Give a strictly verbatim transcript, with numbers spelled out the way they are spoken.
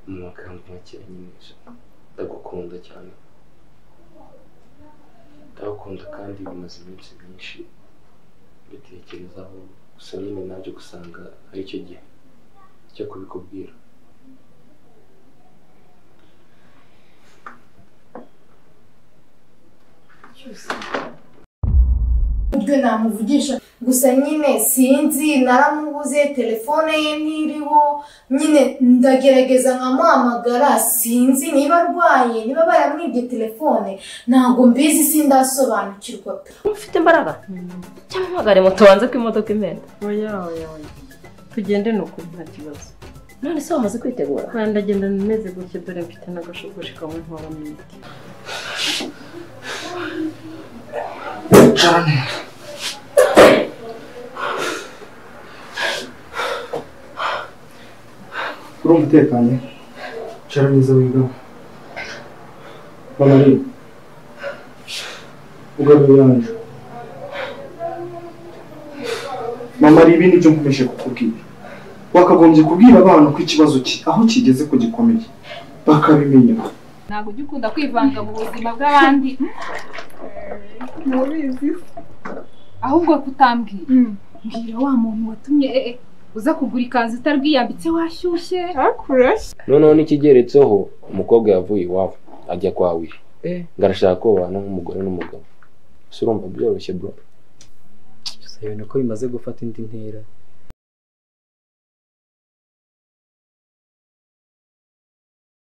mu magambo make nyine ndagukunda cyane ndagukunda kandi bimaze iminsi myinshi mbitekerezaho gusa nyine naje gusanga ari cyo gihe cyo kubikubwira ubwo namuvugisha gusa nyine sinzi naramubuze telefone ye ntiriho nyine ndagerageza nkamuhamagara sinzi niba arwaye niba baramwibye telefone ntabwo mbizi sindasobanukirwa pe ufite imbaraga cyangwa mpagare moto wanze ko imodoka imenda oya oya oya tugende nuko nta kibazo none se wamaze kwitegura kandi ndagenda nimeze gutya dore mfite n'agashokoshi kamwe ntwara n'imiti cyane urumva utekanye cara neza wiga mama ari ugaruye yanje mama ari ibindi byo nkomeje kukubwira wakagombye kubwira abantu ko ikibazo ki aho kigeze ko gikomeye bakabimenya ntabwo ujya ukunda kwivanga mu buzima bw'abandi mubizi ahubwo kutambwira mbwira wa muntu watumye ee uza kugura ikanzu utarwiyambitse washyushye akurashye noneho n'ikigeretseho umukobwa yavuye iwabo ajya kwa wiri ngarashaka ko babana nk'umugore n'umugabo si urumva byoroshye bro gusa ibintu ko bimaze gufata indi ntera